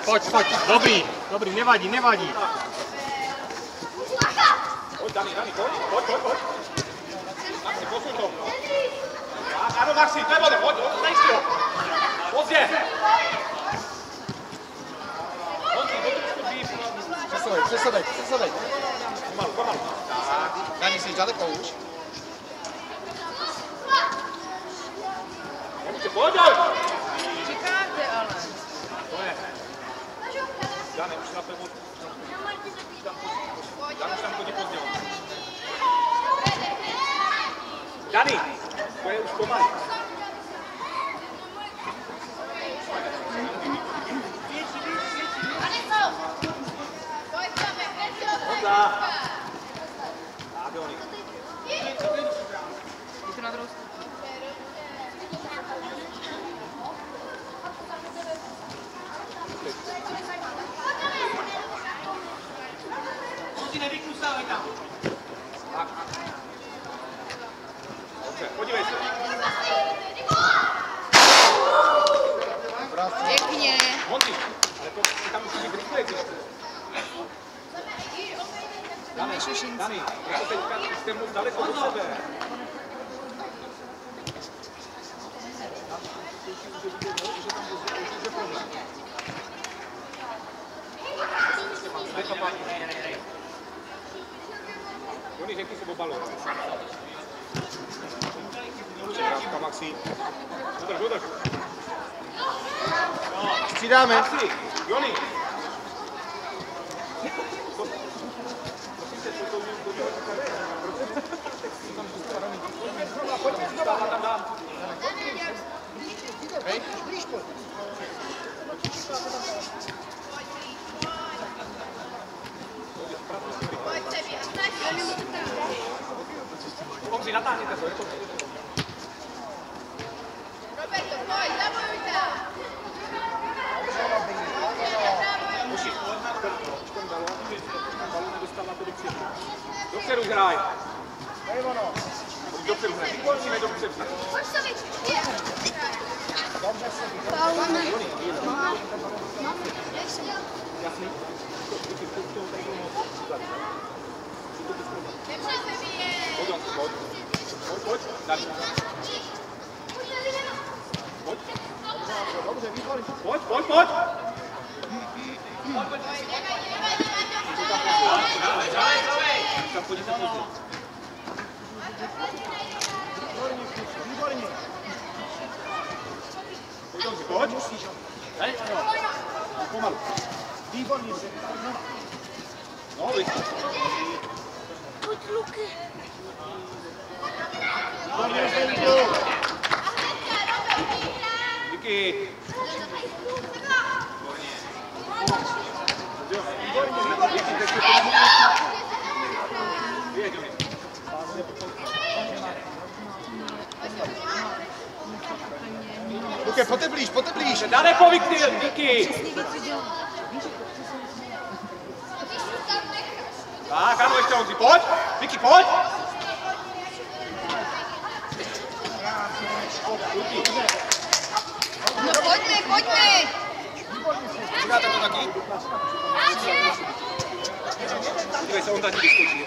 Pojď, pojď, dobrý, dobrý, nevadí, nevadí. Pojď, Dani, pojď. Maxi, posuň to. Ano, Maxi, to je vode, pojď, nejsi ho. Pozdě. Přesadej. Pomalu. Dani, jsi daleko už. Pojď! Říkáte ale. To je. Dani, už na pevnu. Dani, už tam chodí pozdě. Dani, to je už pomalý. Hoďla. Tak, Joni. Je to na druhou stranu. Nevykusávej tam. Tak. Dobře, podívej se. Pěkně. Honzi, ale to tam musí být rychlej. Dani, jako teďka jste moc daleko od sebe. Joni, řekni se obalu. Krávka, Maxi. Udrž. Střídáme. Maxi, Joni. Hej, blíž pojď. Honzi, natáhněte to, je to. Roberto, pojď, zabojujte. Musíš dopředu hraj. Dopředu hraj. Musíme dopředu. Jasný? Pojď. Dali. Dobře, výborně. Pojď. Tam chodíte pozdě. Výborně. Pojď. Hej, ano. Pomalu. Výborně. No, rychle. Pojď, Luky. Díky. Luke, pojďte blíž. Daleko, Viktor, díky. Tak, ano, ještě Honzi, pojď. Vicky, pojď. No pojďme. Říkáte to taky? Dívej se, on tady vyskočí.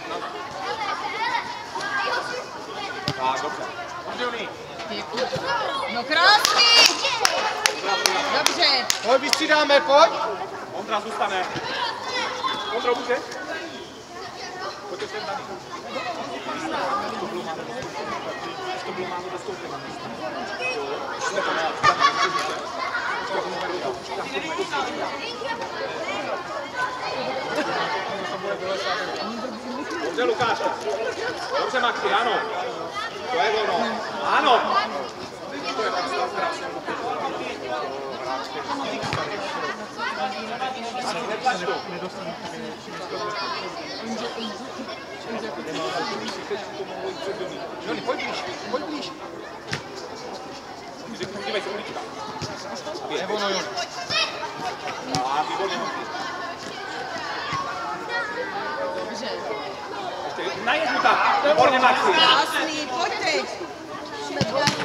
Tak, dobře. No krásný. Dobře. Pojď, vystřídáme, pojď. Ondra zůstane. Ondro, můžeš? Pojďte sem, Dani. To bylo málo dostoupení. Dobře, Lukáš. Dobře, Maxi, ano. To je ono. Ano. To je tam stav krásně. Maxi, netlač to. Joni, pojď blíž. Dívej se, ulička. Nebo no, Joni. Výborně. Dobře. Najeď mu tak. Výborně, Maxi. Krásný, pojď teď.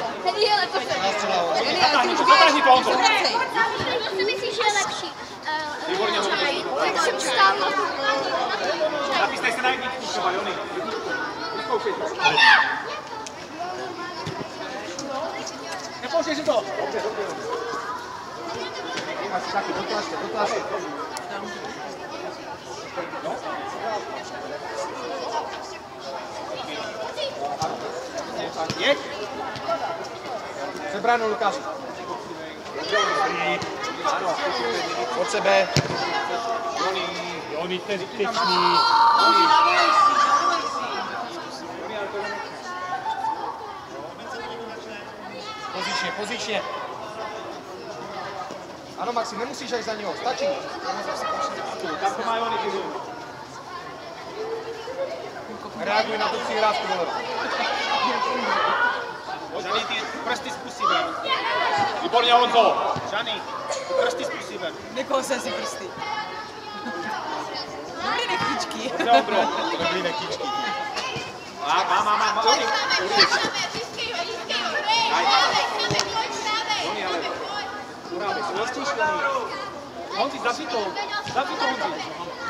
Zatáhni to, Honzo. Co si myslíš, že je lepší? Napisnej se na jedničku třeba, Jony. Vyzkoušej to. Nepouštěj si to. Dobře, dobře. Máš taky, dotlačte, dotlačte. No. Jeď. Sebráno, Lukáš. Od sebe. Jony, ten zbytečný. Pozičně, pozičně. Ano, Maxi, nemusíš až za něho, stačí. Tam to má Jony, ty zům. Reaguj na tu přihrávku dole. Žany, ty prsty zkusí ven. Výborně, Honzo. Žany, ty prsty zkusí ven. Nekousej si prsty. Dobrý nechtičky. Dobře, Ondro. Dobrý nekýčky. Má. Jony. Jony, ale. Urábej se, lestíš, Jony. Honzi, zavři to. Zavři to, Honzi.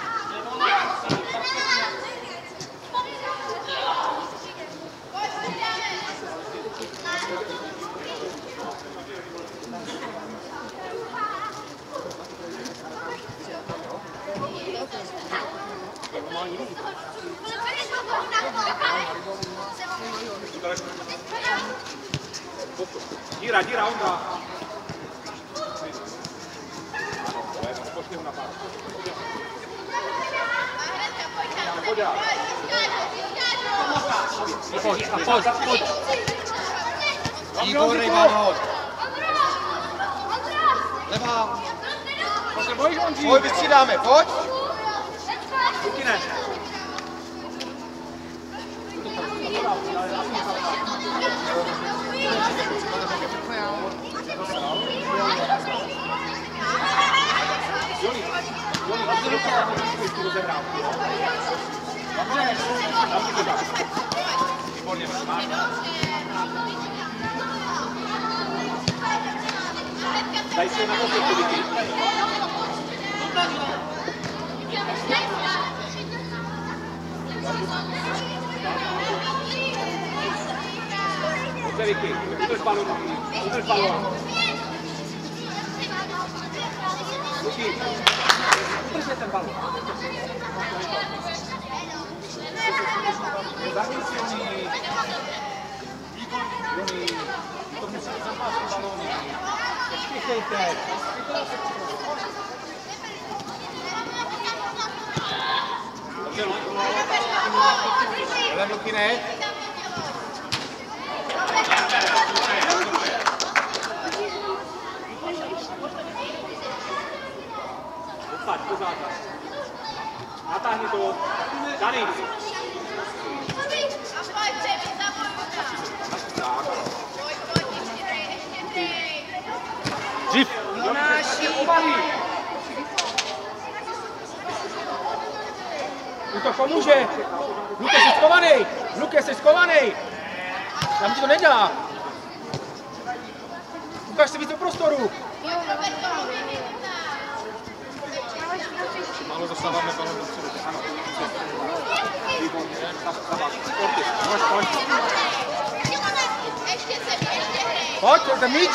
Díra, Ondra. Pošli ho na pár. Pojď. Výborný balón. Levá. To se bojíš, Honzi? Pojď, vystřídáme, pojď. Ruky ne. Joni, tam si ruky tu rozehrál. Dobře, tam si to dá. Výborně, máš. Daj si na to ty. Dobře, Vicky, udrž balón. Vicky, udrž ten balón. Zachyť si, Joni. Joni, to musí zapásit balóny. Nespěchejte. Dobře, Hele, Luky, ne? Odsaď, pořád. Natáhni to. Dany. Dřív. Obalí. Útok pomůže. Luke, jsi skovanej. Tam ti to nedá. Ukaž si víc do prostoru. Málo dostáváme balón dopředu. Ano. Pojď, ten míč.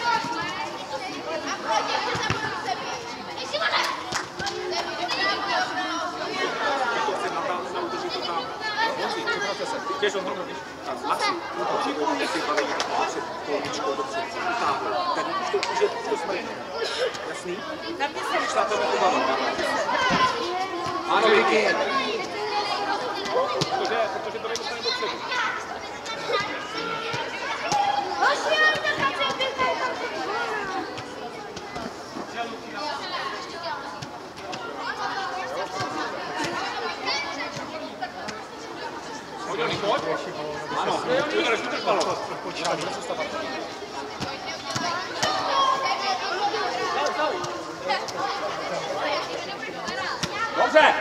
Těž on hodně. Maxi, určitě si baví se tou míčkou dopředu. Tady už to smrtí. Jasný? Už na to nebavím. Ano, Vicky. Protože to nedostane dopředu. Pojď. Ano, udrž balón. Dobře.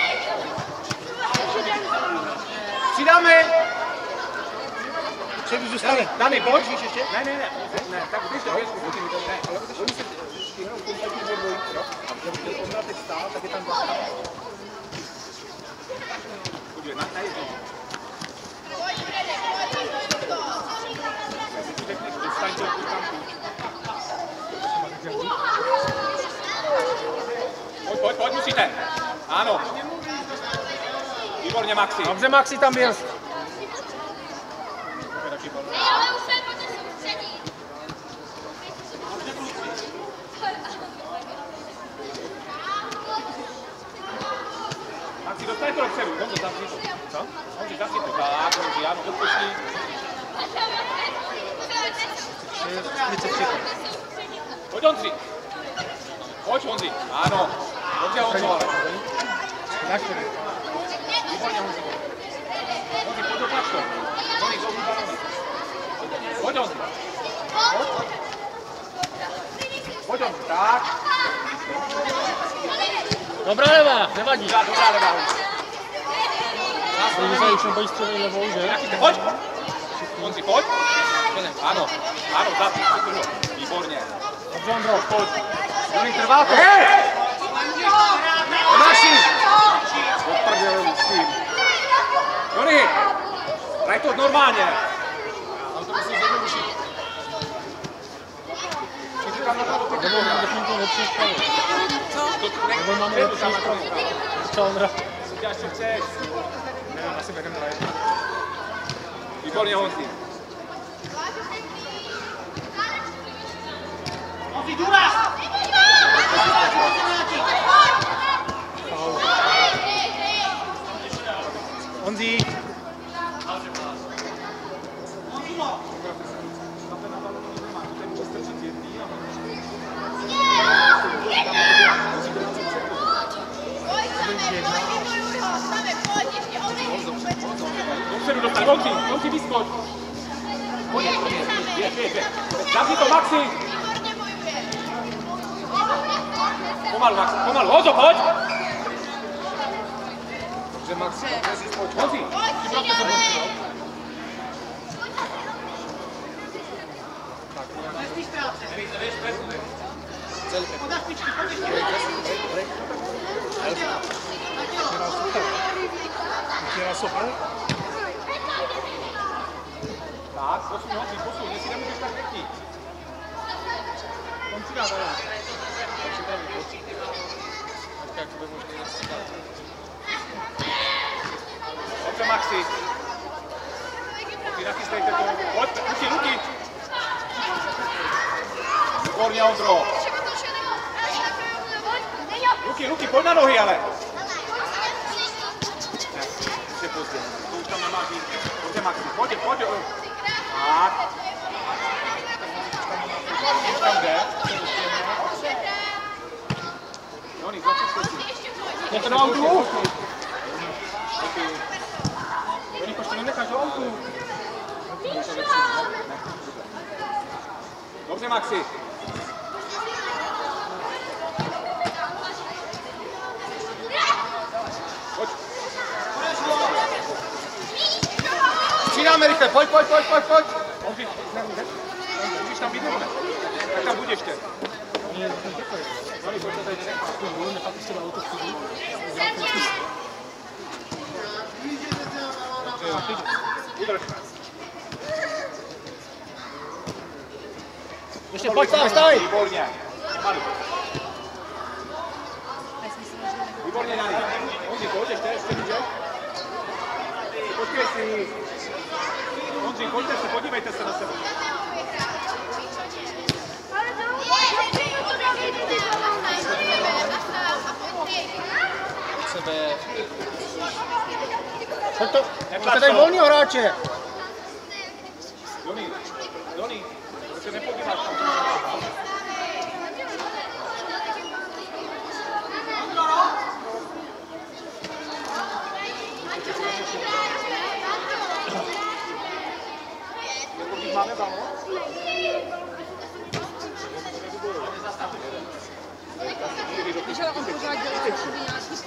Přidáme. Předuž zůstane. Dani, pojď. Ne, tak běž do běžku. Ne, ale oni se jenom kompletně bojí, jo? A když Ondra teď stál, tak je tam zastav. Podívej, na jedno. Řekneš, dostaňte, půjď tam půjč. Pojď, musíte. Ano. Výborně, Maxi. Dobře, Maxi tam byl. Maxi, dostaň to dopředu. Dobře, zavři to. Co? Dobře, zavři to. Tak, dobře, ano, odpuští. 33. Pojď, Ondři. Pojď, Ondři. Ano. Dobře, Ondřo, ale. Výborně, Ondři. Ondři, pojď do pačko. Ondři, dobře, balony. Pojď, Ondři. Pojď, Ondři. Tak. Dobrá levá, nevadí. Dobrá levá. Oni se už nebojí střelit levou, že? Pojď. Ondři, pojď. Ano, zapři se toho. Výborně. Dobře, Ondro. Pojď. Joni, trvá to. Naši! Odprdělil s tím. Joni, hraj to normálně. Ale to musíš zjednodušit. Nebo máme to lepší školy. Nebo máme lepší školy. Co, Ondra? Děláš, co chceš. Nevím, asi vedeme na jedno. Výborně, Honzi. Honzi, důraz! Honzi! Dopředu dostat, Honzi, vyskoč. Běž. Zavři to, Maxi. Pomalu, Maxi, pomalu. Honzo, pojď. Dobře, Maxi, pojď. Honzi, připravte se Honzi. Tak, posuň, jestli nemůžeš tak řekni. On přidá dál. Jak to by možná nestřídat. Dobře, Maxi. Ty nachystejte to. Pojď, Luky. Výborně, Ondro. Luky, pojď na nohy, ale. Ne, už je pozdě. To už tam nemáš jít. Dobře, Maxi, pojď. Tak. Už tam jde. Joni, začít si. Je to do autu? Joni, proč to nenecháš do autu? Dobře, Maxi. Pojď. Přidáme rychle, pojď. Můžeš tam být nebo ne? Tak tam buď ještě. Vydrž. Ještě pojď, staň! Výborně. Výborně, Jani. Honzi, pojď ještě můžeš? Počkej si. Honzi, pojďte se, podívejte se na sebe. Pojď to, máte tady volnýho hráče. Joni, to se nepodíváš tam. Máme balón? Víš, ale on pořád dělá nějaký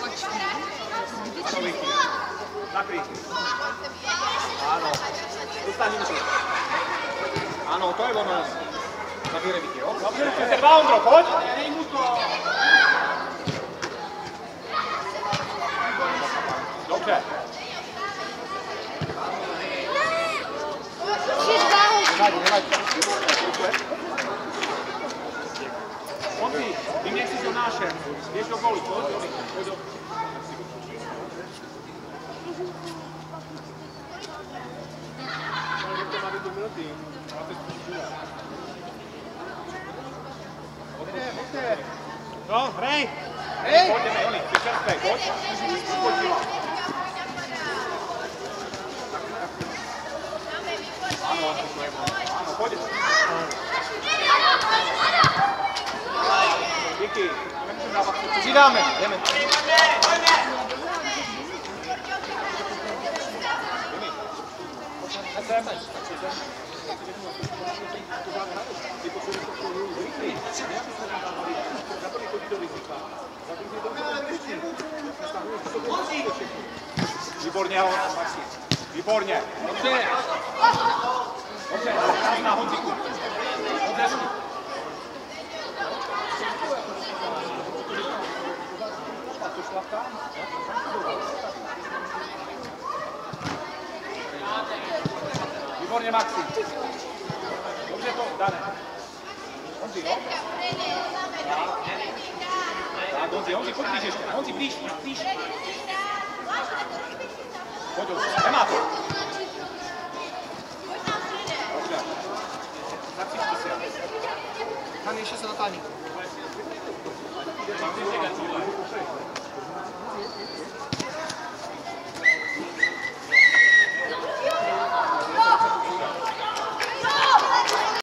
převalovačky. Nakryj. Ano. stáhni myšlenku. Ano, to je ono. Zabírej Vicky, jo? Dobře, dva, Ondro, pojď. Dobře. Honzi, vyměň si s Jonášem. Běž do gólu, pojď do. No, hrej. Pojďme, Joni, ty čerstvej, pojď. Skočila. Ano, pojď. Díky. Přidáme, jdeme. Výborně, Maxi. Výborně. Dobře. Dobře, na Honziku. Dobře. Výborně, Maxi. Dobře to, Dane. Honzi, jo? Tak, Honzi, pojď blíž ještě. Honzi, blíž. Pojď, nemá to. Dobře. Zapříčte si. Tam ještě se dotáhni.